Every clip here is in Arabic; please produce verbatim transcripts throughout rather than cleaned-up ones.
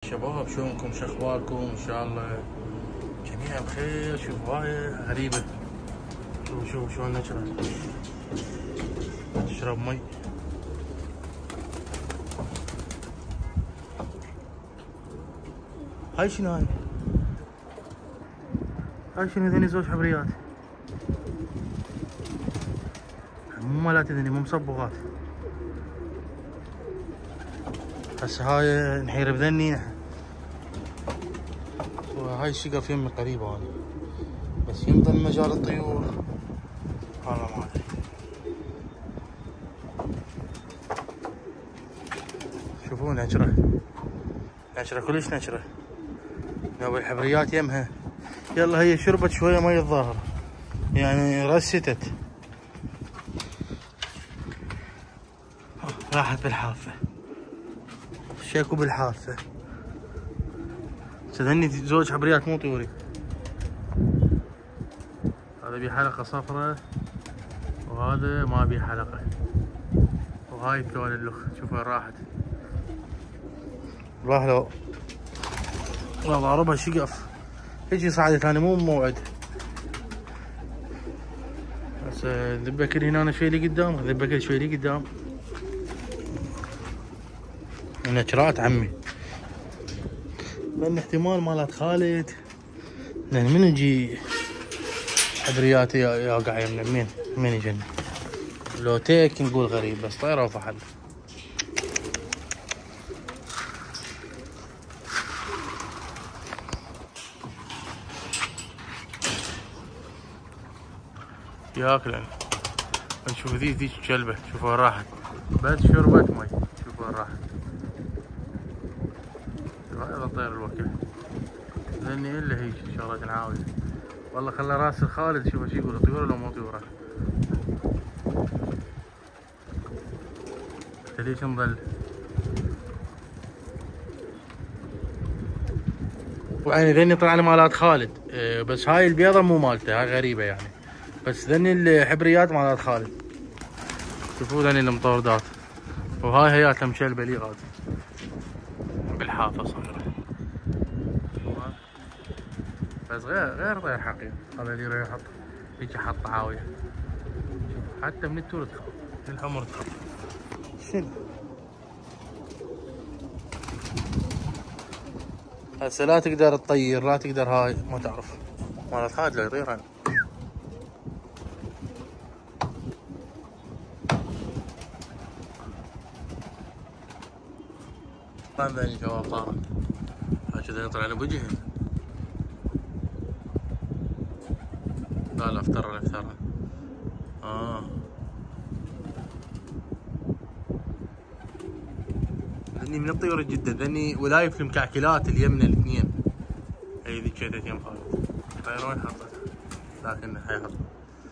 شباب، شلونكم؟ شو اخباركم؟ ان شاء الله جميعا بخير. شوف هاي غريبة، شوف شوف شلون نشرب تشرب مي. هاي شنو هاي؟ هاي شنو؟ ذني زوج حبريات مو مالات ذني، مو مصبغات. هسه هاي نحير بذني، وهاي الشقف يمي قريبة هاني، بس يمضل مجال الطيور هذا ما ادري. شوفوا نشرة نشرة كلش نشرة، نوب الحبريات يمها. يلا هي شربت شوية مي الظاهر، يعني رستت راحت بالحافة، شيكوا بالحافة. هني زوج حبريات مو طيوري. هذا بيه حلقة صفرة وهذا ما بيه حلقة، وهاي الثواني اللخ شوف وين راحت. والله لو والله ضاربها شقف هيجي صعدت، انا مو موعد. بس ذبكر هنا شوي لي قدام، ذبكر شوي لي قدام. نشرات عمي، لان احتمال مالت خالد، لان من يجي حبريات يوقع يمنا مين مين يجن. لو تيك نقول غريب، بس طيره وفحل. ياكلن. نشوف ذي ذي كلبه، شوف وين راحت، بس شربت مي، شوف وين راحت. هذا طير الوكل، لاني الا هيك شغله نعاود. والله خلى راس الخالد شوف ايش يقول، طيوره لو مو طيوره. انت ليش نظل؟ وعيني ذني طلع لي مالات خالد، أه بس هاي البيضه مو مالته، هاي غريبه يعني. بس ذني الحبريات مالات خالد. شوفوا ذني المطوردات، وهاي هياتها مشلبه لي غاد بالحافه صغيره. بس غير غير طير حقيقي. هذا اللي يروح يحط هيك حط عاويه، شوف حتى من التور تخاف، من الحمر تخاف. شنو هسه؟ لا تقدر تطير، لا تقدر، هاي ما تعرف مالت خالد لا يطير. انا ما ذني شباب طارت، هكذا يطلع له بوجهه. لا لا افتر افتر. اه ذني من الطيور جدا، ذني ولايف المكعكلات اليمنى الاثنين. هي ذي شيتت يم خالد، هاي وين حطتها؟ لكن هاي حط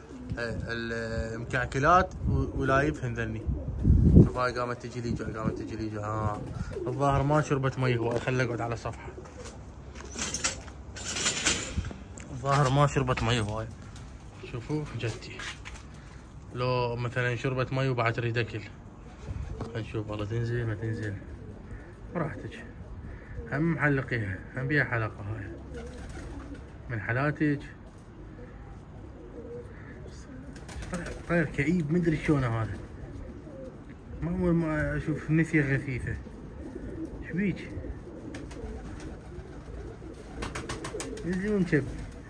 المكعكلات ولايفهن ذني. شوف هاي قامت تجي لي جوا، قامت تجي لي جوا. اه الظاهر ما شربت مي هواي، خلي اقعد على صفحه. الظاهر ما شربت مي هواي. شوفوا جتي، لو مثلا شربت مي وبعد تريد اكل. نشوف والله تنزل ما تنزل براحتك. هم محلقيها، هم بيها حلقه، هاي من حالاتك. طير كئيب مدري شلونه هذا، ما اول ما اشوف نسيه غثيثه. شبيك؟ نزل ومشب.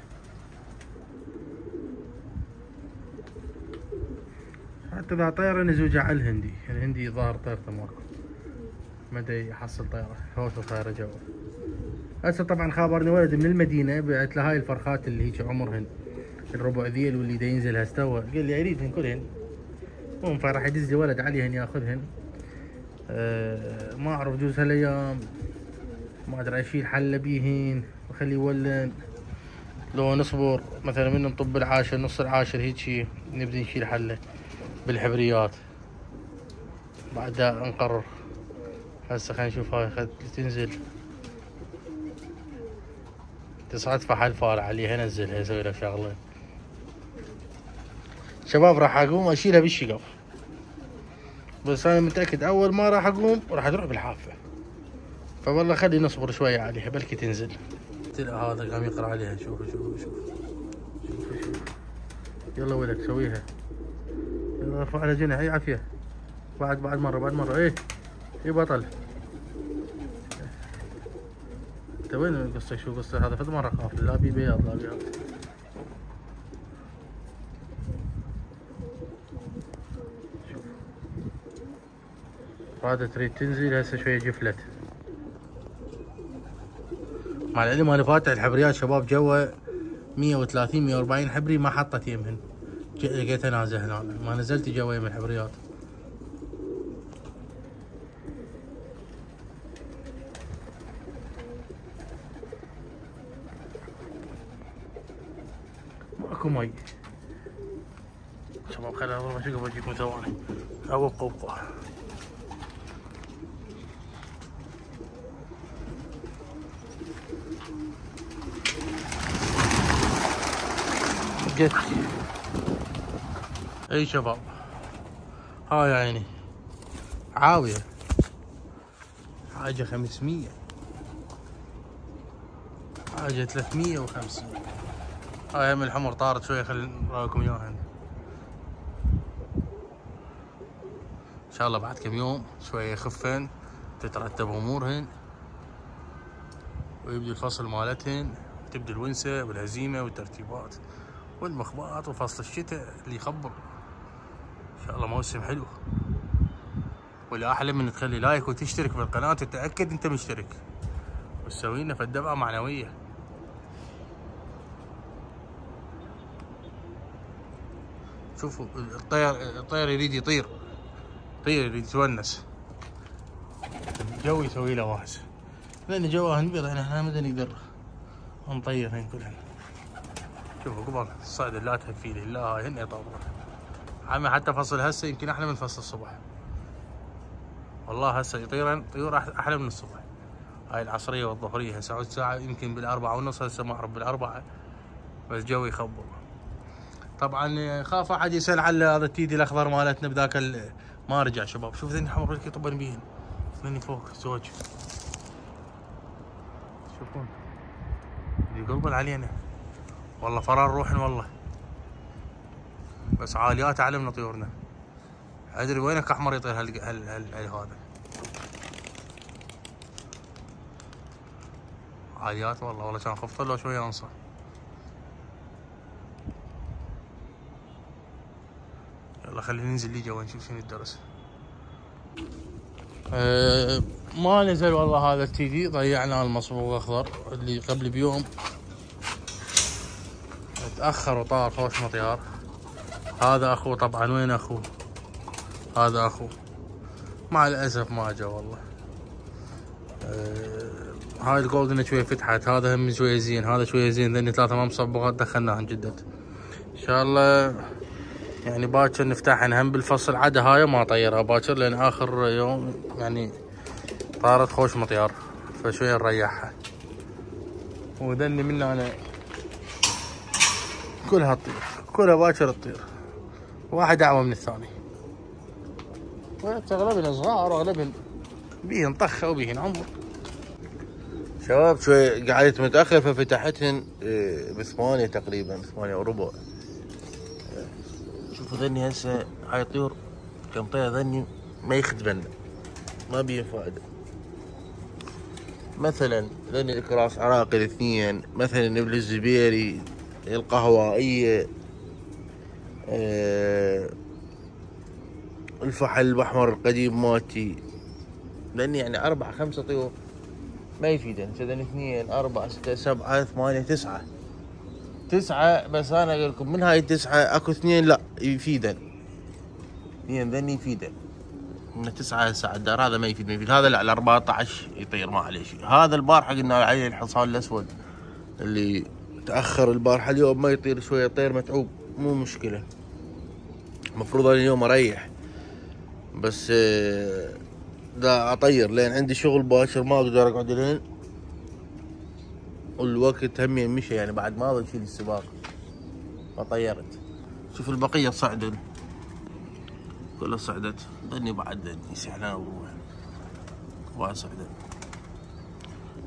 حتى ذا طيره نزوجه على الهندي، الهندي ظاهر طيرته ماكو، ما ادري يحصل طيره هوسه طايره جوا. هسه طبعا خابرني ولد من المدينه، بعت له هاي الفرخات اللي هيك عمرهن الربع ذيل، واللي دا ينزل هستوى، قال لي اريدهن كلهن. المهم فراح يدز لي ولد عليهن ياخذهن. أه ما اعرف جوز هالايام ما ادري اشيل حله بيهن واخليه يولن. لو نصبر مثلا من نطب العاشر نص العاشر هيجي نبدي نشيل حله بالحبريات، بعدها نقرر. هسه خلينا نشوف هاي خد تنزل تصعد فحل فار عليها، نزلها اسوي لها شغله. شباب راح اقوم اشيلها بالشقف، بس انا متاكد اول ما راح اقوم راح تروح بالحافه. فوالله خلي نصبر شوية عليها بلكي تنزل. هذا قام يقرا عليها. شوفوا شوفوا شوفوا شوفوا شوفوا. يلا ولك سويها. يلا ارفع على جناح. اي عافية. بعد بعد مرة بعد مرة. ايه ايه بطل. انت وين قصتك؟ شو قصتك؟ هذا فد مرة خاف. لا بي بياض لا بياض. شوف هذا تريد تنزل هسه شوية جفلت. مع العلم انا فاتح الحبريات شباب جوا مية وثلاثين مية وأربعين حبري ما حطت يمهن. لقيتها نازله هنا ما نزلت جوا يم الحبريات. ماكو مي شباب. خليني اضرب اشوف اجيكم ثواني. ابقى ابقى جت. اي شباب هاي عيني عاوية حاجة خمسمية حاجة ثلاثمية وخمسين. هاي هم الحمر طارت شوية. خلي نراكم اياها. ان شاء الله بعد كم يوم شوية يخفن تترتب امورهن ويبدو الفصل مالتهن. تبدو الونسة والهزيمة والترتيبات والمخبات وفصل الشتاء اللي يخبر. ان شاء الله موسم حلو. واللي احلى من تخلي لايك وتشترك بالقناة وتتأكد انت مشترك وتسوي لنا فالدفعة معنوية. شوفوا الطير الطير يريد يطير. طير يريد يتونس. الجو يسوي له واحس. لان جواه نبيض احنا ما نقدر نطير هين كلهن. شوفوا قبل الصيد لا تهفي لي لا هاي هن يطورون. عمي حتى فصل هسه يمكن احلى من فصل الصبح. والله هسه يطيرن طيور احلى من الصبح. هاي العصريه والظهريه هسه عود ساعه يمكن بالاربعه ونص. هسه ما اعرف بالاربعه بس جو يخبر. طبعا خاف احد يسال على هذا التيدي الاخضر مالتنا بذاك ما رجع شباب. شوف ذني حمر بلكي طبن بيهن. ذني فوق زوج. شوفون يقلبن علينا والله فرار روحن والله. بس عاليات اعلى من طيورنا. ادري وينك احمر يطير هال هال هال هذا. عاليات والله. والله كان خفت له شويه انصر. يلا خلينا ننزل لي جوا نشوف شنو الدرس. أه ما نزل والله هذا التي في. ضيعنا المصبوغ الاخضر اللي قبل بيوم تاخر وطار خوش مطيار. هذا اخوه طبعا. وين اخوه؟ هذا اخوه. مع الاسف ما جا والله. أه هاي الجولدن شويه فتحت. هذا هم شويه زين. هذا شويه زين. ذني ثلاثه ما مصبغات دخلناهن جدد. ان شاء الله يعني باكر نفتحهن هم بالفصل. عدا هاي ما طيرها باكر لان اخر يوم يعني طارت خوش مطيار فشويه نريحها. وذني من انا كلها تطير. كلها باكر تطير. واحد اعوى من الثاني. اغلبهن صغار واغلبهن بيهن طخه وبيهن عمر. شباب شوي قعدت متاخر ففتحتهن بثمانية تقريبا ثمانية وربع. شوفوا ذني هسه هاي طيور كم طير ذني ما يخدمن ما بيه فائده. مثلا ذني الكراس عراقي الاثنين. مثلا نبل الزبيري القهوائيه أه الفحل الاحمر القديم مالتي. لاني يعني اربعة خمسة طيور ما يفيدن. ذني اثنين أربعة ستة سبعة ثمانية تسعة تسعة. بس انا اقول لكم من هاي التسعة اكو اثنين لا يفيدن. اثنين ذني يفيدن. من تسعة هسه الدار هذا ما يفيد ما يفيد. هذا لا ال أربعطعش يطير ما عليه شيء. هذا البارحه قلنا عليه الحصان الاسود اللي تاخر البارحه اليوم ما يطير شويه طير متعوب مو مشكله. المفروض اليوم اريح بس دا اطير لان عندي شغل باكر ما اقدر اقعد لين والوقت همي مشى يعني بعد ما ظل شيل السباق فطيرت. شوف البقيه صعدت كلها صعدت. ظني بعد ذني سحلان وروح ما صعدت.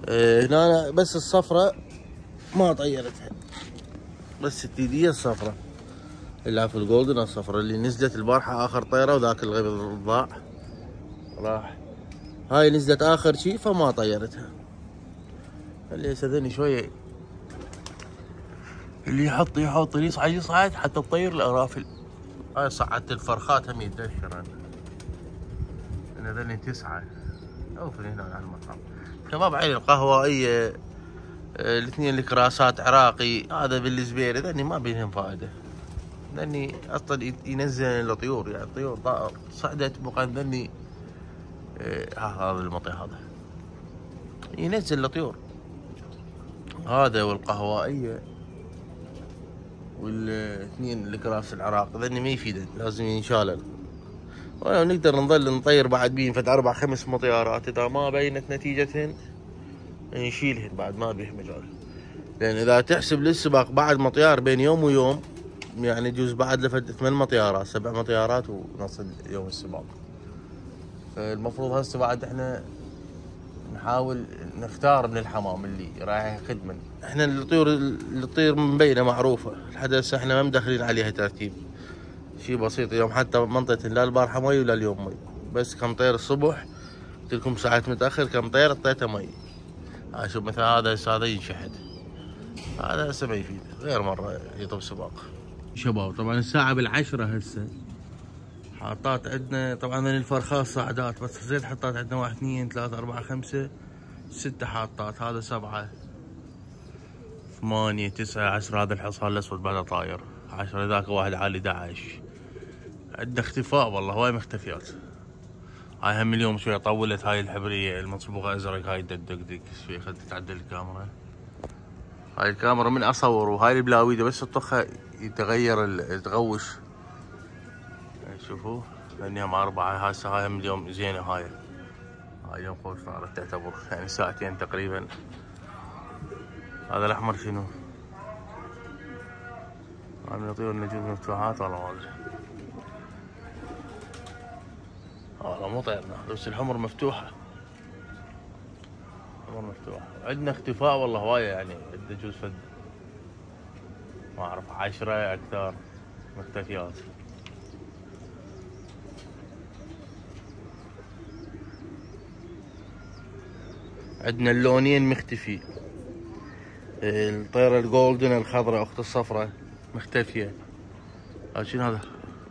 آه هنا بس الصفرة ما طيرتها، بس التيدية الصفرة اللي في الجولدن الصفرة اللي نزلت البارحة آخر طيرة، وذاك الغبي ضاع راح. هاي نزلت آخر شي فما طيرتها. اللي يستذني شوية اللي يحط يحط اللي يصعد يصعد حتى تطير الأرافل. هاي صعدت الفرخات هم يتدشر. أنا ذني تسعة أوفل هنا على المطعم. شباب عين القهوائية الاثنين الكراسات عراقي، هذا بالزبيري ذني ما بينهم فائدة. ذني أصلا ينزل الطيور، يعني الطيور طائر صعدت بقى ذني ها هذا المطي هذا ينزل الطيور. هذا والقهوائية والاثنين الكراس العراق ذني ما يفيدن، لازم ينشالن. ولو نقدر نظل نطير بعد بين فد اربع خمس مطيارات، اذا ما بينت نتيجتهن نشيلهن بعد ما بيه مجال. لان اذا تحسب للسباق بعد مطيار بين يوم ويوم، يعني يجوز بعد لفد ثمان مطيارات سبع مطيارات ونصل يوم السباق. فالمفروض هسه بعد احنا نحاول نختار من الحمام اللي رايح يخدمن. احنا الطيور اللي تطير من بينه معروفه لحد هسه، احنا ما مدخلين عليها ترتيب، شيء بسيط. اليوم حتى منطقه لا البارحه مي ولا اليوم مي، بس كم طير الصبح قلت لكم ساعات متاخر كم طير اعطيته مي. هاي شوف مثلا هذا هسه هذا ينشحد، هذا هسه ما يفيد غير مره يطب سباق. شباب طبعا الساعه بالعشرة هسه، حاطات عندنا طبعا من الفرخات صعدات، بس زيت حطات عندنا واحد اثنين ثلاثة أربعة خمسة ستة حاطات، هذا سبعة ثمانية تسعة عشرة. هذا الحصان الأسود بعده طاير عشرة، ذاك واحد عالي احد عشر. عندنا اختفاء والله هواي مختفيات. هاي هم اليوم شوية طولت، هاي الحبرية المصبوغة أزرق هاي تدقدق شوي، خلت تعدل الكاميرا. هاي الكاميرا من أصور، وهاي البلاويدة بس تطخها يتغير يتغوش. شوفوا لانهم اربعه هسه، هاي هم اليوم زينه. هاي هاي اليوم خوش صارت تعتبر يعني ساعتين تقريبا. هذا الاحمر شنو؟ هاي من الطيور النجوم مفتوحات والله ما ادري. والله مو طيرنا، بس الحمر مفتوحه، الحمر مفتوحه. عندنا اختفاء والله هوايه، يعني عندنا جوز فد ما اعرف عشرة اكثر مختفيات. عندنا اللونين مختفي، الطيرة الجولدن الخضراء اخت الصفراء مختفية. هذا شنو هذا؟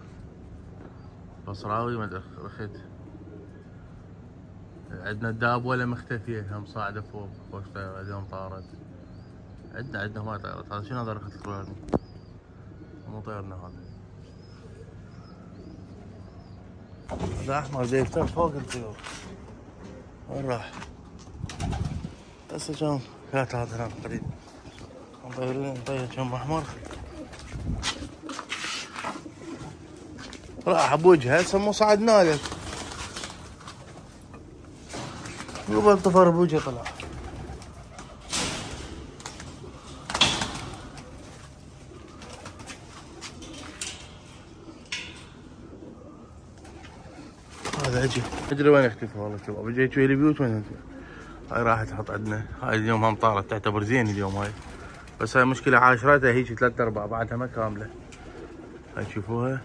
بصراوي ما ادري رخيت. عندنا الدابولة مختفية هم صاعدة فوق، خوش طيرة اليوم طارت. عندنا عندنا هواي طيارات. هذا شنو هذا رخت الطيران؟ مو طيرنا هذا. هذا احمر ديفتر فوق الطيور. وين راح؟ هسه كم هات هذا هناك قريب نطير نطير كم احمر راح بوجهه. هسه مو صعدنا لك قبل طفر بوجهه طلع. هذا اجي ادري وين اختفى والله شباب. اجيت شوي البيوت وين انت؟ هاي راح تحط عندنا. هاي اليوم هم طارت تعتبر زين اليوم هاي، بس هاي مشكلة عاشراتها هيك ثلاث ارباع بعدها ما كاملة. هاي تشوفوها.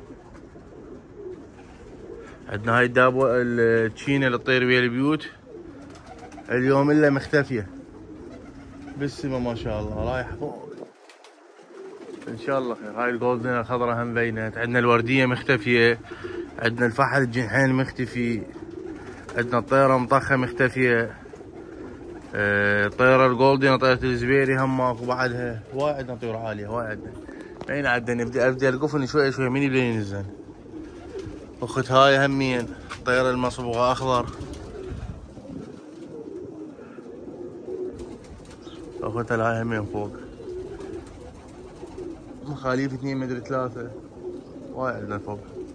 عندنا هاي الدابو التشينة اللي تطير ويا البيوت اليوم الا مختفية بالسما ما شاء الله رايحة فوق. ان شاء الله خير. هاي الجولدن الخضراء هم بينت. عندنا الوردية مختفية، عندنا الفحل الجنحين مختفي، عندنا الطيرة مطخة مختفية، اه طيرة الجولدن طيرة الزبيري هم ماكو بعدها. هواي عندنا طيور عالية هواي عندنا. بين عندنا ابدي ابدي القفن شوي شوي من يبدا ينزل. اخت هاي همين الطيرة المصبوغة اخضر، اختها هاي همين فوق. مخاليف اثنين مدري ثلاثة هواي عندنا فوق.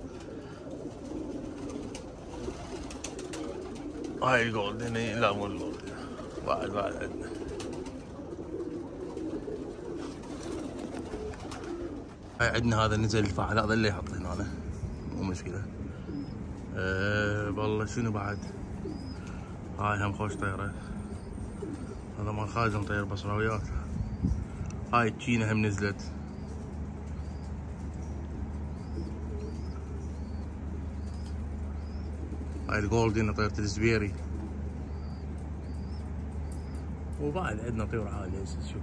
هاي الجولدن لا مو الجولدن بعد بعد عندنا. هاي عندنا هذا نزل الفحل هذا اللي يحط هنا مو مشكلة. أه والله شنو بعد؟ هاي هم خوش طيرة. هذا مال خالد مطير بصراويات. هاي التشينا هم نزلت. هاي الجولدن طيرة الزبيري. وبعد عندنا طيور عالية هسه شوف.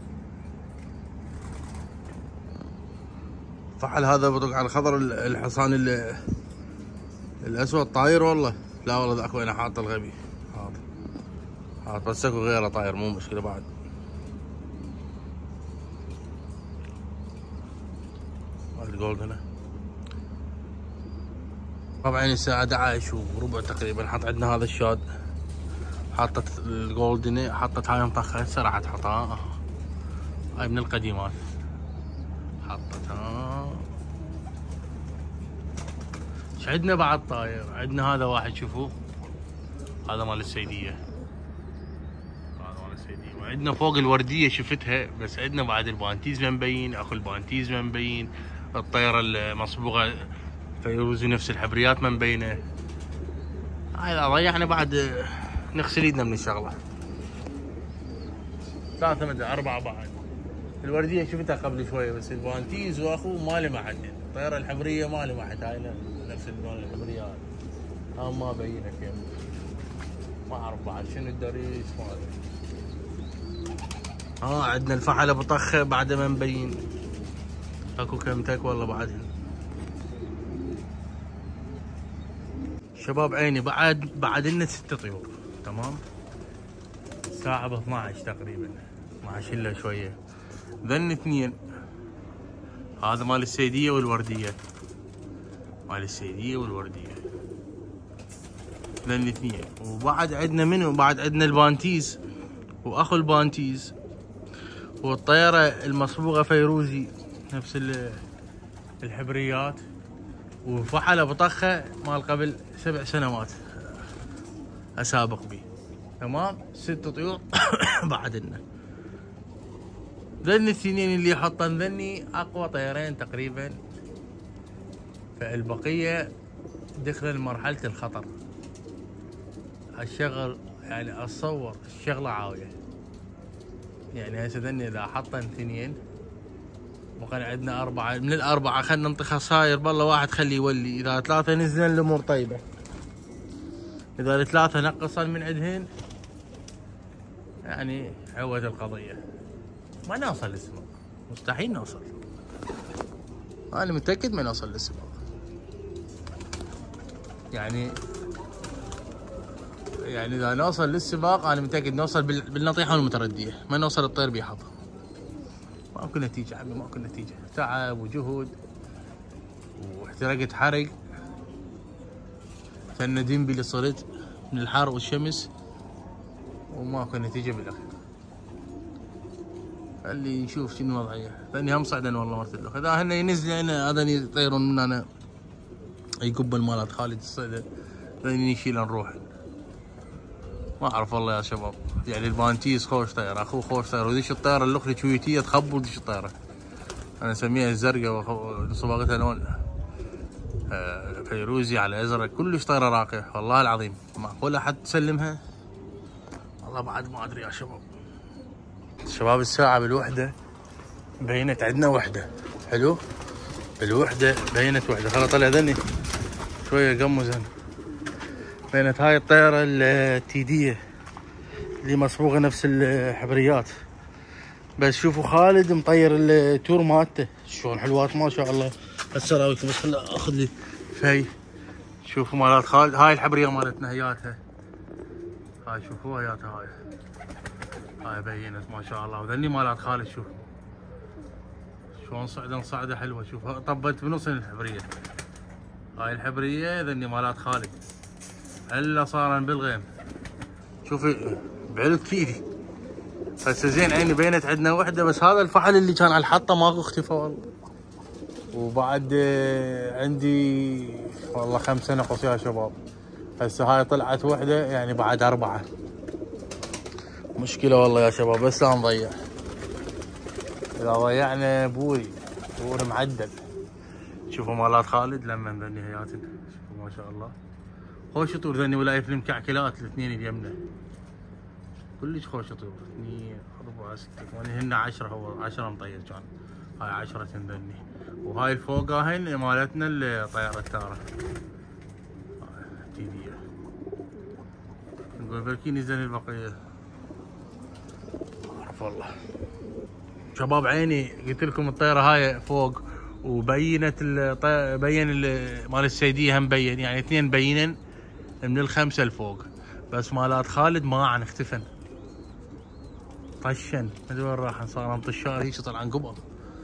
فحل هذا بطق على الخضر الحصان الاسود طاير والله. لا والله ذاك وين حاط الغبي. حاط حاط بس اكو غيره طاير مو مشكلة بعد. هذا الجولد هنا. طبعا الساعة احد عشر وربع تقريبا. حط عندنا هذا الشاد. حطت الجولدن حطت هاي مطخة هسه راح تحطها. هاي من القديمات. حطتها. ايش عندنا بعد طاير؟ عندنا هذا واحد شوفوا. هذا مال السيدية. هذا مال السيدية. وعندنا فوق الوردية شفتها بس عندنا بعد البانتيز ما مبين. اخو البانتيز ما مبين. الطيرة المصبوغة فيروزي نفس الحبريات ما مبينة. هاي اذا ضيعنا بعد نغسل ايدنا من الشغلة. ثلاثة مدري أربعة بعد. الوردية شفتها قبل شوية بس البانتيز واخوه ما لمحت. الطيرة الحبرية ما لمحت. هاي نفس اللون الحبريات. ها ما بينك يعني. ما اعرف بعد شنو الدريس ما ادري. ها عندنا الفحل ابو طخة بعد ما مبين. اكو كم تك والله بعدها. شباب عيني بعد بعد لنا ست طيور تمام. الساعة ب اثنعش تقريبا. اثنعش الا شوية. ذن اثنين. هذا مال السيدية والوردية. مال السيدية والوردية. ذن اثنين. وبعد عندنا منو؟ بعد عندنا البانتيز. واخو البانتيز. والطيرة المصبوغة فيروزي نفس الحبريات. وفحل ابو طخة مال قبل سبع سنوات اسابق بيه تمام. ست طيور بعد لنا. ذني الاثنين اللي حطن ذني اقوى طيرين تقريبا. فالبقية دخلن مرحلة الخطر. الشغل يعني اتصور الشغلة عاوية. يعني هسه ذني اذا حطن اثنين بقى عندنا أربعة. من الأربعة خلينا ننطي خساير بالله واحد خليه يولي. إذا ثلاثة نزلن الأمور طيبة. إذا الثلاثة نقصن من عندهن يعني عود القضية. ما نوصل للسباق. مستحيل نوصل. أنا متأكد ما نوصل للسباق. يعني يعني إذا نوصل للسباق أنا متأكد نوصل بالنطيحة والمتردية. ما نوصل الطير بيحط. ماكو نتيجة عمي ماكو نتيجة. تعب وجهد واحتراقة حرق. ثنا ديمبي اللي صرت من الحر والشمس وماكو نتيجة بالاخير. اللي يشوف شنو الوضعية. ثاني هم صعدا والله مرتلخ. اذا هن ينزل هنا هذا يطيرون من هنا يقبل مالات خالد الصيدة. ثاني يشيلن نروح. ما اعرف والله يا شباب. يعني البانتيز خوش طير اخوه خوش طير. وديش الطيره الاخرى كويتيه تخبر. وديش الطيره انا اسميها الزرقاء وصباغتها لون فيروزي على ازرق. كلش طيره راقيه والله العظيم. معقوله حد تسلمها؟ والله بعد ما ادري يا شباب. شباب الساعه بالوحده بينت عندنا وحده. حلو بالوحده بينت وحده. خلاص طلع ذني شويه قمز هنا. بينت هاي الطيره التيديه اللي مصبوغه نفس الحبريات. بس شوفوا خالد مطير التور مالته شلون حلوات ما شاء الله. هسه اراويكم بس خليني اخذ لي في. شوفوا مالات خالد. هاي الحبريه مالتنا هياتها. هاي شوفوا هياتها هاي. هاي بينت ما شاء الله. وذني مالات خالد شوف شلون صعدن صعده حلوه. شوف طبت بنص الحبريه. هاي الحبريه ذني مالات خالد. الا صارن بالغيم. شوفي بعلو كثير. هسه زين عيني بينت عندنا وحده. بس هذا الفحل اللي كان على الحطه ماكو اختفى والله. وبعد عندي والله خمسه نقص يا شباب. هسه هاي طلعت وحده يعني بعد اربعه. مشكله والله يا شباب. بس لا نضيع. اذا ضيعنا بوري بوري معدل. شوفوا مالات خالد لما ذني هياتن. شوفوا ما شاء الله. خوش طول ذني ولاية المكعكلات الاثنين اللي يمنا. كلش خوش طيور. اثنين أربعة ستة ثمانية هن عشرة، هو عشرة مطير كان. هاي عشرة ذني. وهاي الفوقة هن مالتنا الطيارة التارة. تيدية. نقول بركي ينزل البقية. ما أعرف والله. شباب عيني قلت لكم الطيرة هاي فوق وبينت الطي... بين ال... مال السيدية هم بين، يعني اثنين مبينن من الخمسة لفوق، بس مالات خالد ما عن اختفن. طشن ما ادري وين راح، صار انطشار هيك طلع عن قبل.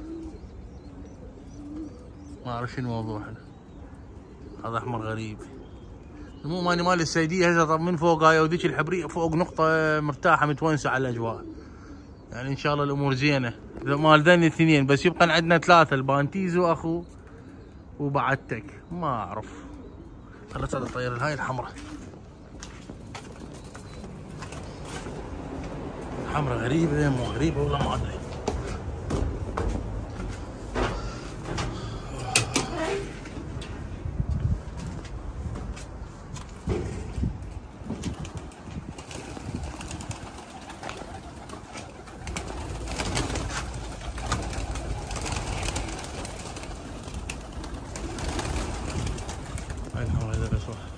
ما اعرف شنو الموضوع هذا. هذا احمر غريب. المهم اني مال السيدية هسه طب من فوق هاي وذيك الحبرية فوق نقطة مرتاحة متونسة على الاجواء. يعني ان شاء الله الامور زينة. مال ذني اثنين بس يبقى عندنا ثلاثة، البانتيز واخو وبعدتك ما اعرف. خلت هذا الطيارة هاي الحمراء. حمراء غريبة مو غريبة والله ما ادري. هاي الحمراء هذا بس واحد.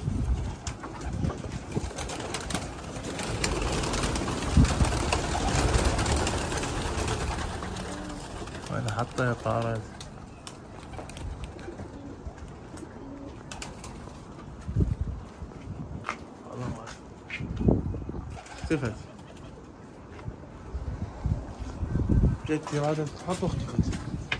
انا حطها طارت. والله ما اختفت. جت ارادة تحط واختفت.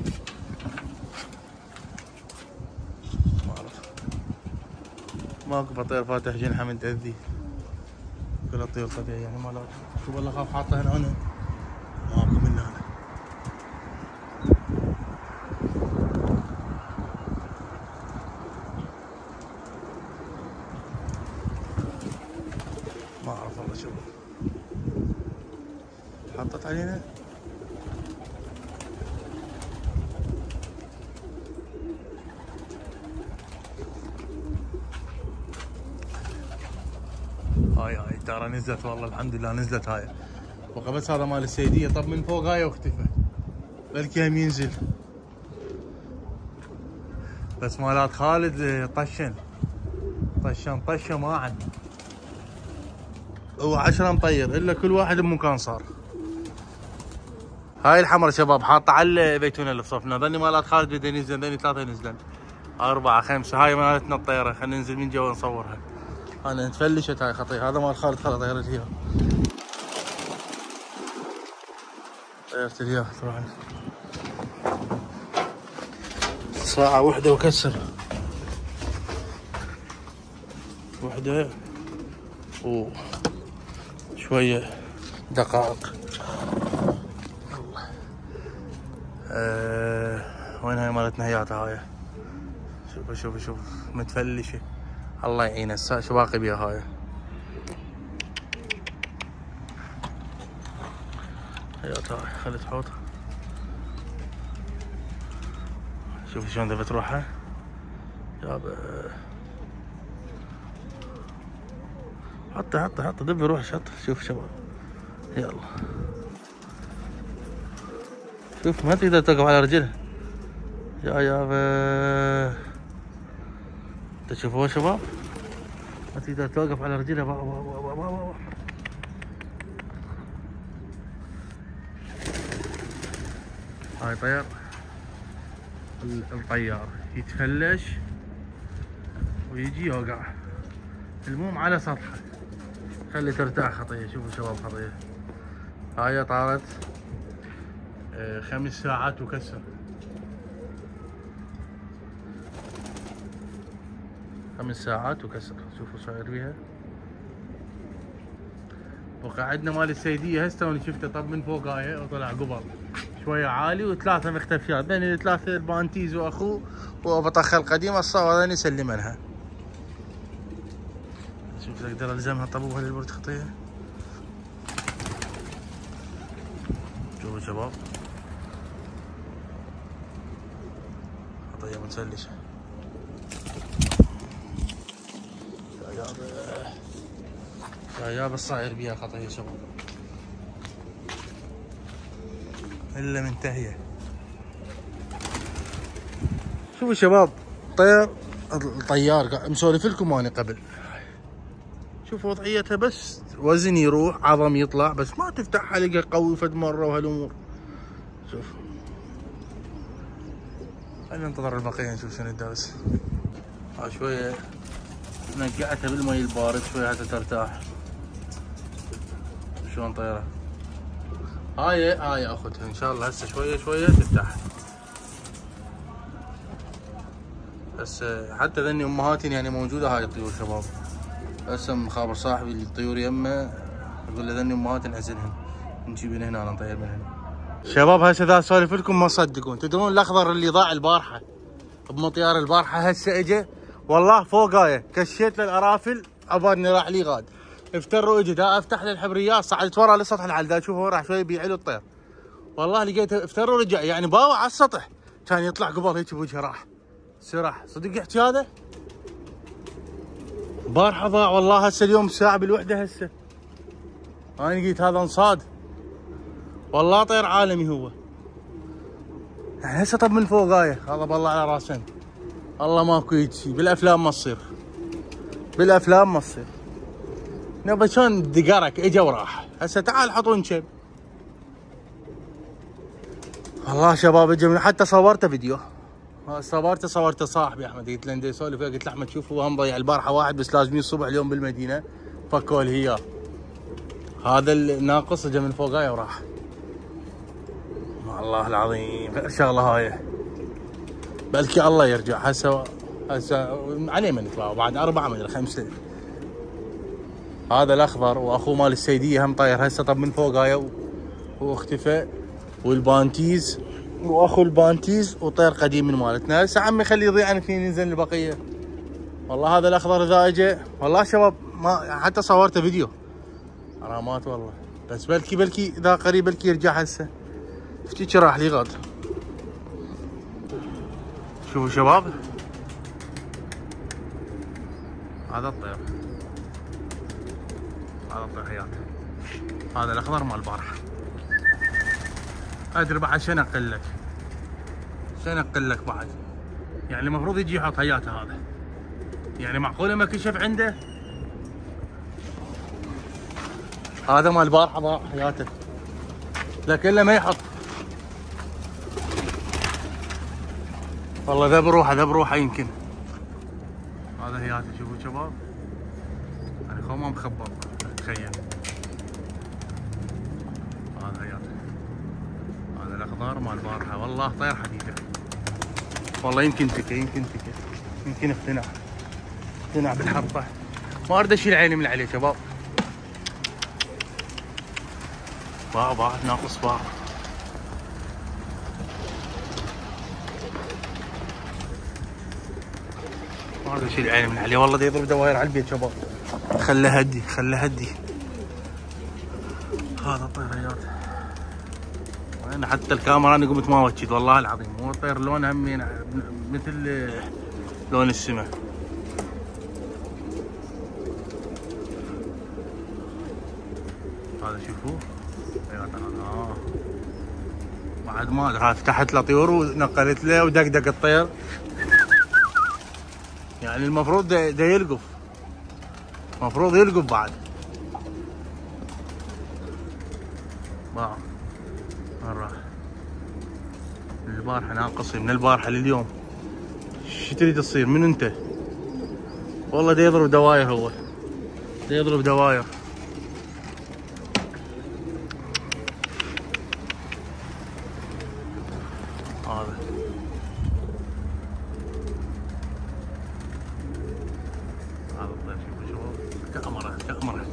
ما اعرف. ماكو فطير فاتح جنحه من تأذي. كلها طيور طبيعي يعني مالات. شوف والله خاف حاطها هنا انا. ماكو من هنا. ما اعرف والله شوف. حطت علينا. هاي هاي ترى نزلت والله الحمد لله نزلت هاي. بقى بس هذا مال السيدية طب من فوق هاي واختفى. بلكي هم ينزل. بس مالات خالد طشن. طشن طشه ما عن. هو عشرة مطير الا كل واحد بمكان صار. هاي الحمرا شباب حاطه على البيتونه اللي بصفنا. ذني مالات خالد بدنا ينزل، ذني ثلاثه ينزلن. أربعة خمسة هاي مالتنا الطيرة. خلينا ننزل من جوا نصورها. انا تفلشت هاي خطير. هذا مال خالد خالد طيرت اياه. طيرت اياه تروح ساعة وحدة وكسر. وحدة وشوية دقائق. أه وين هاي مالتنا هياتها هاي. شوف شوف شوف متفلشة. الله يعينه شو باقي بيها هاي. هياتها هاي خلت حوط. شوف شلون دبت روحها. يابا حطها حطها حطها دبي روح شط. شوف شباب يلا شوف ما تقدر توقف على رجلها يا يابا. تشوفوها شباب ما تقدر توقف على رجلها. با با با با با. هاي طير الطيار يتفلش ويجي يوقع. المهم على سطحه خلي ترتاح خطيه. شوفوا شباب خطيه هاي طارت خمس ساعات وكسر. خمس ساعات وكسر. شوفوا صاير بيها. وقعدنا مال السيدية هسه وانا شفته طب من فوق هاي وطلع قبل شوية عالي وثلاثة مختفيات. ذني الثلاثة البانتيز واخوه وبطخ القديمة الصاوة ذني سلمنها. شوف اقدر الزمها طبوها للبرج خطية. شوفوا شباب خطية متسلشة. يا يابا يا يابا الصاير بيها خطية شباب. الا منتهيه. شوفوا شباب، طير الطيار قاعد مسولف لكم وانا قبل. شوف وضعيتها، بس وزن يروح عظم يطلع، بس ما تفتح حلقه قوي فد مره وهالامور. شوف خلينا ننتظر البقيه نشوف شنو الدرس. ها شويه نقعتها بالمي البارد شويه حتى ترتاح. شلون طيره؟ هاي هاي اخذها ان شاء الله هسه شويه شويه تفتح. بس حتى ذني امهاتي يعني موجوده هاي الطيور شباب. هسه مخابر صاحبي الطيور يمه يقول له ذني امهاتي نعزلهن نجيب من هنا نطير من هنا. شباب هسه اذا اسولف لكم ما تصدقون، تدرون الاخضر اللي ضاع البارحه بمطيار البارحه هسه اجى والله فوقايه، كشيت له الارافل عبالني راح لي غاد. افتر اجى دا افتح له الحبريات صعدت ورا لسطح العل دا اشوفه راح شوي يبيع له الطير. والله لقيته افتر ورجع يعني باوع على السطح، كان يطلع قبل هيك بوجهه راح. سراح صدق احكي هذا؟ بارحه ضاع والله. هسه اليوم الساعه بالوحده هسه انا قلت هذا انصاد والله طير عالمي هو يعني. هسه طب من فوقايه غضب الله على راسنا. الله ماكو هيجي بالافلام ما تصير، بالافلام ما تصير. نبى شلون دقرك اجا وراح. هسه تعال حطون شب. والله شباب اجا حتى صورته فيديو. صورته صورته صاحبي احمد، قلت له ندي يسولف قلت له احمد شوف هو هم ضيع البارحه واحد بس لازمين الصبح اليوم بالمدينه فكوا الهيار. هذا الناقص اجى من فوقايه وراح. والله العظيم غير شغله هاي. بلكي الله يرجع. هسه هسه عليه من يطلع بعد اربعه مدري خمسه. هذا الاخضر واخوه مال السيديه هم طاير هسه طب من فوقايه واختفى. والبانتيز واخو البانتيز وطير قديم من مالتنا. هسه عمي خليه يضيع عن اثنين ينزل البقيه. والله هذا الاخضر اذا اجى والله شباب ما حتى صورته فيديو حرامات والله. بس بلكي بلكي اذا قريب بلكي يرجع هسه. افتيك راح لي غاد. شوفوا شباب هذا الطير، هذا الطير حياته. هذا الاخضر مال البارحه. ادري بعد شنو اقول لك، شنو اقول لك بعد. يعني المفروض يجي يحط حياته هذا. يعني معقوله ما كشف عنده. هذا مال البارحه ضاع حياته لكن ما يحط. والله ذا بروحه ذا بروحه يمكن. هذا حياته شوفوا شباب. يعني خو ما مخبر تخيل. هذا حياته. هذا الاخضر مال البارحه والله طير حديده. والله يمكن تكه يمكن تكه يمكن اقتنع اقتنع بالحرطه. ما اريد اشيل عيني من عليه شباب. باع باع ناقص باع. ما اريد اشيل عيني من عليه والله. دا يضرب دواير على البيت شباب. خله هدي خله هدي. هذا الطيريات انا حتى الكاميرا انا قمت ما وجد والله العظيم. هو الطير لونه همين مثل لون السماء. هذا شوفوه آه. بعد ما ادري فتحت له طيور ونقلت له ودقدق الطير. يعني المفروض دا, دا يلقف، المفروض يلقف بعد. باع وين راح؟ من البارحه ناقص من البارحه لليوم. شو تريد تصير من انت؟ والله دا يضرب دواير هو دا يضرب دواير. هذا هذا الطير شوفوا شباب كاميرا كاميرا.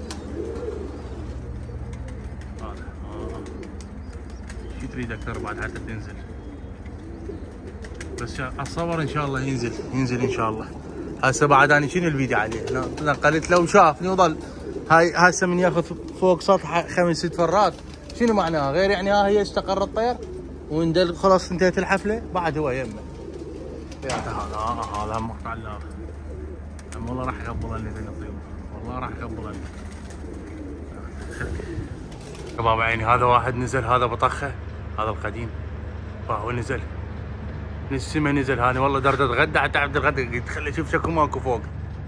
هذا آه. شو تريد اكثر بعد حتى تنزل؟ بس اتصور ان شاء الله ينزل ينزل ان شاء الله. هسه بعد انا شنو الفيديو عليه نقلت له وشافني وظل. هاي هسه من ياخذ فوق سطح خمس ست فرات شنو معناها؟ غير يعني ها هي استقر الطير وندل خلاص انتهت الحفله بعد هو يمه. يا هذا آه هذا هم مقطع الله. والله راح يقبلني ذي الطيور والله راح يقبلني. شباب عيني هذا واحد نزل هذا بطخه هذا القديم فهو نزل من السما، نزل هاني والله درد اتغدى حتى عبد الغدى قلت خلي اشوف شكو ماكو فوق.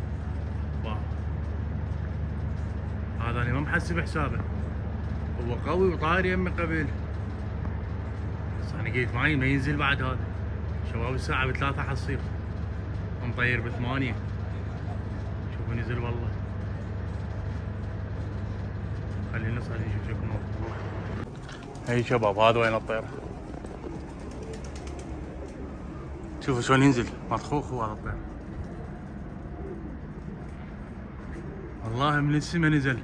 هذا انا ما محسب حسابه، هو قوي وطاير يمي قبل، بس انا قلت ما ما ينزل بعد هذا. شباب الساعة بثلاثة حصير مطير بثمانية، شوفوا نزل والله. خلينا نصعد نشوف شكو ماكو. هي شباب هذا وين الطيرة، شوفوا شلون ينزل مطخوخ هو هذا الطير والله من السما نزل.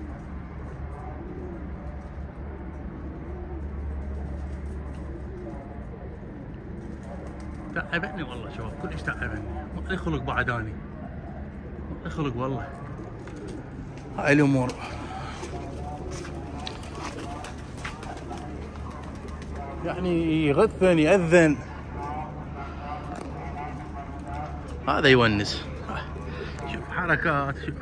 تعبني والله شباب، كلش تعبني، ما لي خلق بعد اني، ما لي خلق والله. هاي الامور. يعني يغثن يأذن، هذا يونس. شوف حركات، شوف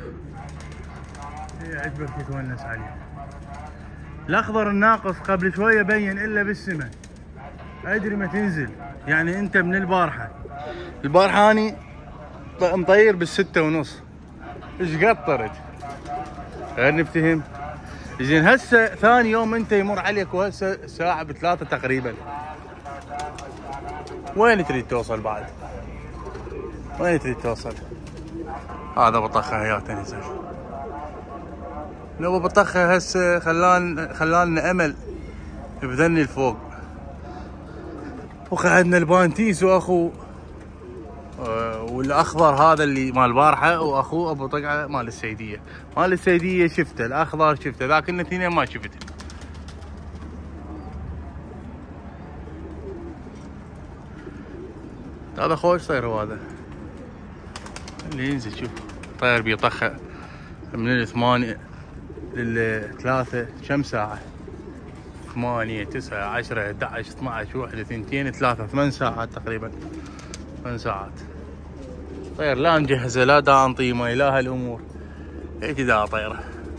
يعجبك تتونس عليه. الاخضر الناقص قبل شويه بين الا بالسماء، ادري ما تنزل. يعني انت من البارحه، البارحه اني مطير بالستة ونص، ايش قطرت؟ غير نفتهم. زين هسه ثاني يوم انت يمر عليك وهسه ساعه بثلاثه تقريبا، وين تريد توصل بعد؟ وين تريد توصل؟ هذا بطخه هياته نزل. لو بطخه هسه خلان خلالنا امل بذني الفوق. وقعدنا البانتيس واخو آه والاخضر هذا اللي مال البارحه، واخوه ابو طقعه مال السيديه. مال السيديه شفته، الاخضر شفته، لكن الاثنين ما شفته. هذا خوش طير هو هذا اللي ينزل. شوف طير بيطخه من الثمانية للثلاثة، كم ساعة؟ ثمانية تسعة عشرة احد عشر اثنا عشر واحد اثنتين ثلاثة، ثمان ساعات تقريبا، ثمان ساعات. طير لا مجهزة لا دا انطيه مي لا هالامور، هيك دا طيره.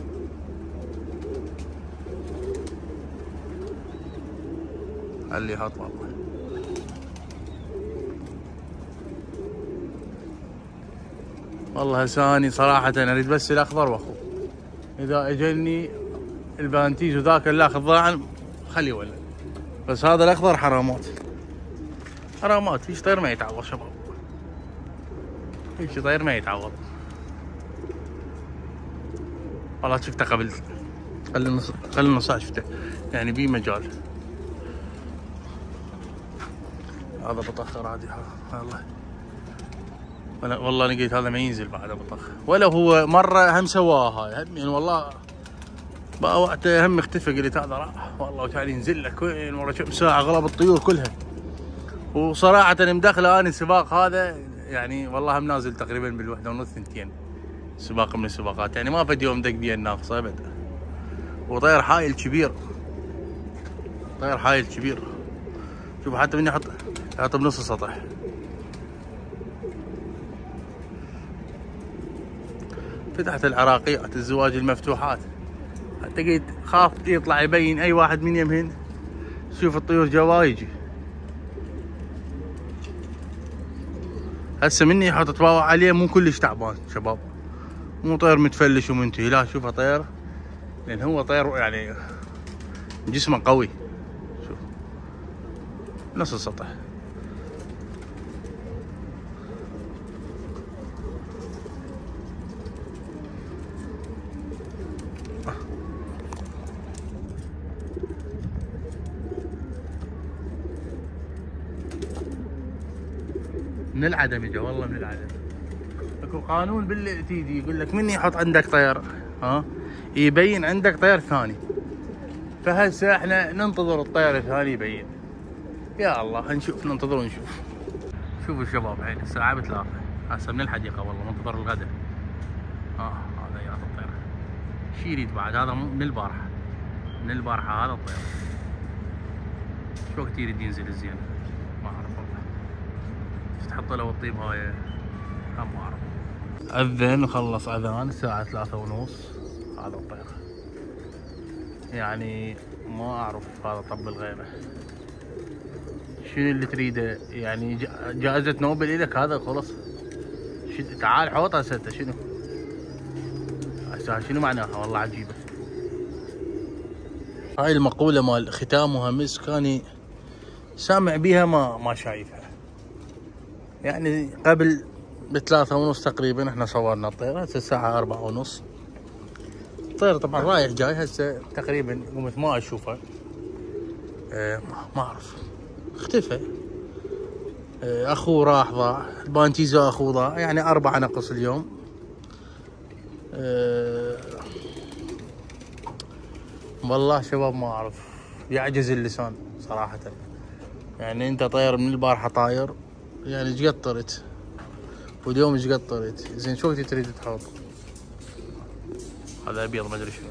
خليه يحط والله. والله هساني صراحة اريد بس الاخضر واخوه، اذا اجلني البانتيج وذاك الاخ ضاع خليه ولا، بس هذا الاخضر حرامات حرامات. فيش طير ما يتعوض شباب، فيش طير ما يتعوض والله. شفته قبل قبل نص قبل نص ساعة شفته، يعني بي مجال. هذا بطخ عادي والله، والله لقيت هذا ما ينزل بعد بطخ، ولا هو مرة هم سواها هاي يعني والله. بقى وقته هم اختفى، قلت هذا راح والله وتعالي ينزل لك وين ورا كم ساعة غلب الطيور كلها. وصراحة مدخله اني السباق هذا يعني والله هم نازل تقريبا بالوحدة ونص ثنتين، سباق من السباقات يعني ما فد يوم دق بيه الناقصة ابدا. وطير حايل كبير، طير حايل كبير. شوف حتى من يحط يحط بنص السطح. فتحت العراقيات الزواج المفتوحات، حتى قلت خاف يطلع يبين اي واحد من يمهن. شوف الطيور جوا يجي هسه مني يحط تباوع عليه، مو كلش تعبان شباب، مو طير متفلش ومنتهي، لا شوفه طير لان هو طير يعني جسمه قوي. شوف نص السطح. من العدم اجى والله، من العدم. اكو قانون بالاعتيدي يقول لك من يحط عندك طير ها يبين عندك طير ثاني، فهسه احنا ننتظر الطير الثاني يبين. يا الله نشوف، ننتظر ونشوف. شوفوا الشباب الحين الساعة بثلاثة، هسه من الحديقة والله ننتظر الغداء. اه هذا يا الطير شي يريد بعد، هذا من البارحة، من البارحة هذا الطير. شو وقت يريد ينزل الزين؟ ما اعرف والله. تحط له الطيب هاي هم ما اعرف. اذن وخلص اذان الساعة ثلاثة ونص. هذا الطير يعني ما اعرف هذا طبل غيره. شنو اللي تريده يعني؟ جائزة نوبل إلك هذا خلص. تعال حوط هسه شنو؟ هسه شنو معناها؟ والله عجيبة. هاي المقولة مال ختامها مسك كاني سامع بيها ما ما شايفها. يعني قبل بثلاثة ونص تقريبا احنا صورنا الطير، هسه الساعة أربعة ونص. الطير طبعا رايح جاي هسه تقريبا قمت ما اشوفه. اه ما اعرف اختفى. اه اخوه راح ضاع، البانتيزا اخوه ضاع، يعني أربعة نقص اليوم. اه والله شباب ما اعرف، يعجز اللسان صراحة. يعني انت طير من البارحة طاير، يعني ايش قطرت واليوم ايش قطرت؟ زين شو تريد تحط؟ هذا ابيض ما ادري شنو.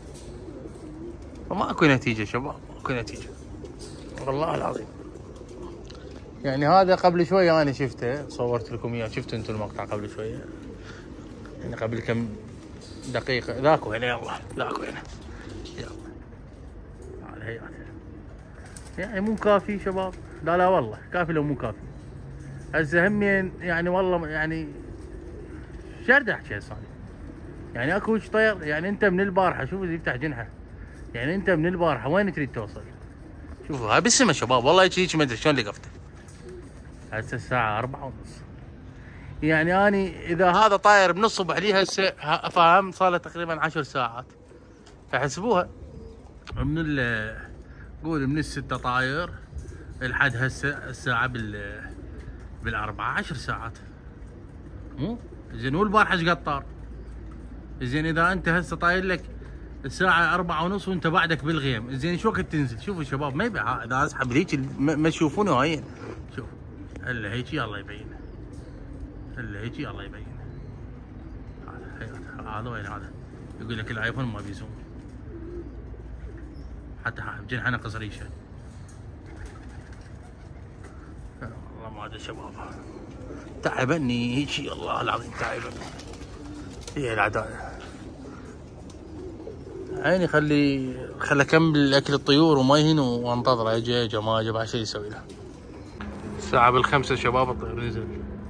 فما اكو نتيجة شباب، ماكو نتيجة والله العظيم. يعني هذا قبل شوية انا شفته، صورت لكم اياه، شفتوا انتم المقطع قبل شوية، يعني قبل كم دقيقة. ذاك وين؟ يلا ذاك وين؟ يلا هذا هي يعني مو كافي شباب. لا لا والله كافي لو مو كافي. هسه همين يعني والله يعني شرد احكي هسه يعني اكو وش طير. يعني انت من البارحه شوف اللي يفتح جنحه، يعني انت من البارحه وين تريد توصل؟ شوفوا هاي بالسما شباب، والله هيك هيك ما ادري شلون لقفته. هسه الساعه أربعة ونص. يعني اني اذا هذا طاير من الصبح لي هسه فاهم صار له تقريبا عشر ساعات، فحسبوها من ال قول من الستة طاير لحد هسه الساعه بال بالأربعة، عشر ساعات. مو زين والبارحه ايش قد طار؟ زين اذا انت هسه طاير لك الساعه أربعة ونص وانت بعدك بالغيم، زين شو وقت تنزل؟ شوفوا شباب ما يبي اذا اسحب هيك ما تشوفونه هاين. شوف هلا هيك الله يبين، هلا هيك الله يبين. هذا هذا وين هذا؟ يقول لك الايفون ما بيزوم، حتى بجنحه نقص ريشه. والله ما ادري شباب، تعبني هيك الله العظيم تعبني. هي العداله عيني. خلي خلي اكمل اكل الطيور وما يهين وانتظره يجي يجي ما اجي شيء يسوي له. الساعة بالخمسة شباب الطير نزل.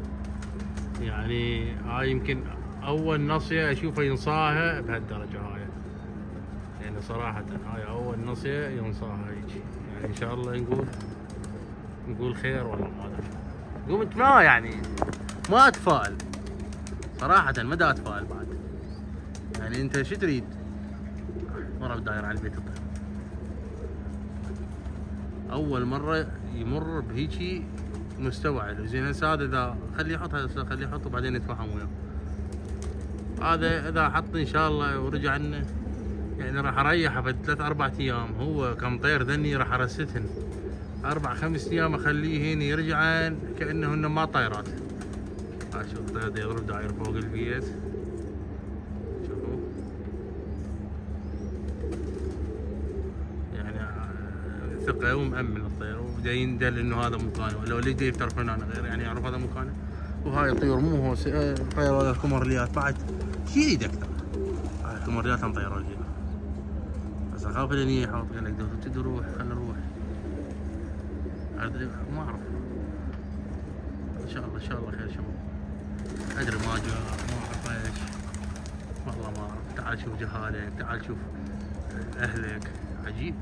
يعني هاي يمكن اول نصية اشوفه ينصاها بهالدرجة هاي، يعني صراحة هاي اول نصية ينصاها هيك. يعني ان شاء الله نقول نقول خير والله ما ادري. قمت ما يعني ما اتفائل صراحة، ما دا اتفائل بعد. يعني انت شو تريد؟ مرة بداير على البيت الطير، اول مرة يمر بهيجي مستوى عالي. زين هسه هذا اذا خليه يحط، هسه خليه يحط وبعدين نتفاهم وياه. هذا اذا حط ان شاء الله ورجع لنا يعني راح اريحه في ثلاث اربع ايام. هو كم طير ذني راح ارستهن اربع خمس ايام، اخليه هنا يرجعن كانهن ما طيرات. ها شوف هذا يضرب داير فوق البيت، شوفوا يعني ثقة ومأمن الطير، وبدا يندل انه هذا مكانه، ولو اللي يجي يفتر فنان غير يعني يعرف هذا مكانه. وهاي الطيور مو هو طير هذا الكمرليات بعد شي يريد اكثر. هاي الكمرليات مطيرة الجيل. بس اخاف لان يحط قال لك تدري روح خلينا نروح. ما اعرف ان شاء الله ان شاء الله خير شباب. ادري ما جاء ما اعرف ايش، والله ما اعرف. تعال شوف جهالك، تعال شوف اهلك، عجيب.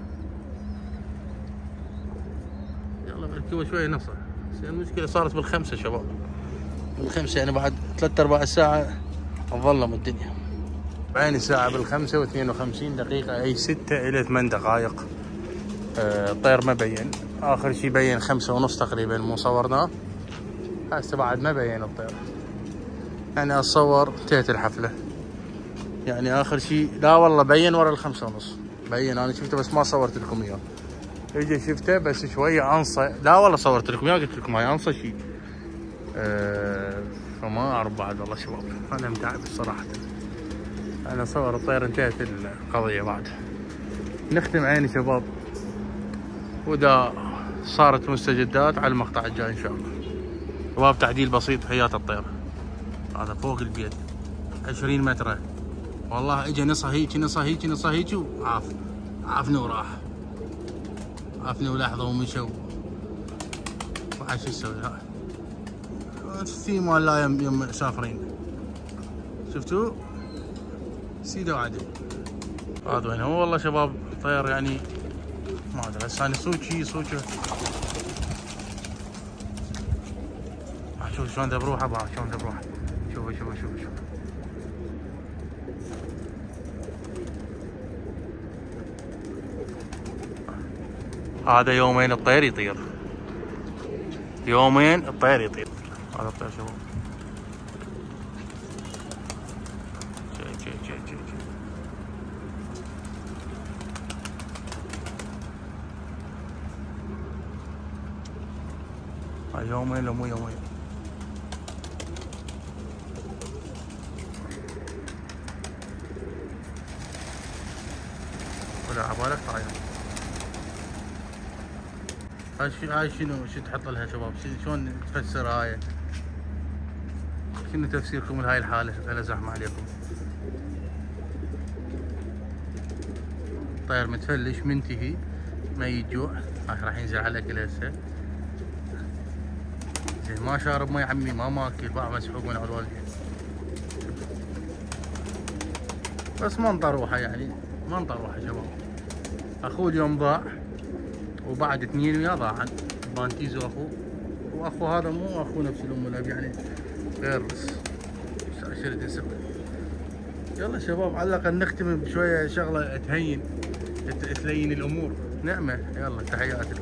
يلا بركبه شويه نصر. المشكله صارت بالخمسه شباب، بالخمسه يعني بعد ثلاث ارباع الساعه تظلم الدنيا. بعين الساعه بالخمسه واثنين وخمسين دقيقه، اي ستة الى ثمان دقائق. الطير آه ما بين، اخر شي بين خمسة ونص تقريبا مو صورناه. هسه بعد ما بين الطير، يعني اتصور انتهت الحفله. يعني اخر شي لا والله بين ورا الخمسة ونص، بين انا شفته بس ما صورت لكم اياه. اجي شفته بس شويه انصى، لا والله صورت لكم اياه قلت لكم هاي انصى شي. أه فما اعرف بعد والله شباب، انا متعب الصراحه. انا صور الطير انتهت القضيه بعد. نختم عيني شباب، واذا صارت مستجدات على المقطع الجاي ان شاء الله. شباب تعديل بسيط حياة الطير. هذا فوق البيت عشرين متر، والله اجى نصها هيك نصها هيك نصها هيك وعاف. عفني وراح، عفني ولحظة ومشوا. وعاد شو تسوي؟ ها في مال لا يم يم سافرين، شفتوا؟ سيدة وعدل. هذا وين هو والله شباب طير يعني ما ادري هسه انا صوتشي صوتشه. شوف شلون ذا بروحه بقى، شلون ذا بروحه. شوفوا شوفوا شوفوا شوفوا. هذا يومين الطير يطير، يومين الطير يطير. هذا الطير شوفوا. شي شي شي شي شي. هاي يومين لو مو يومين. ولا عبالك طاير. هاي شنو هاي شنو شو تحط لها شباب؟ شلون تفسر هاي؟ شنو تفسيركم لهاي الحالة؟ هلا زحمة عليكم. طير متفلش منتهي ما يجوع. هاي راح ينزل على الاكل هسه. زين ما شارب ما عمي ما ماكل باع مسحوق من الوالدين. بس منطر روحه يعني منطر روحه شباب. اخوه اليوم ضاع وبعد اثنين وياه ضاعن. بانتيزو اخوه، واخو هذا مو اخو نفس الام والاب يعني غير بس عشرة نسب. يلا شباب على الاقل نختم بشويه شغله تهين تلين الامور. نعمه. يلا تحياتي.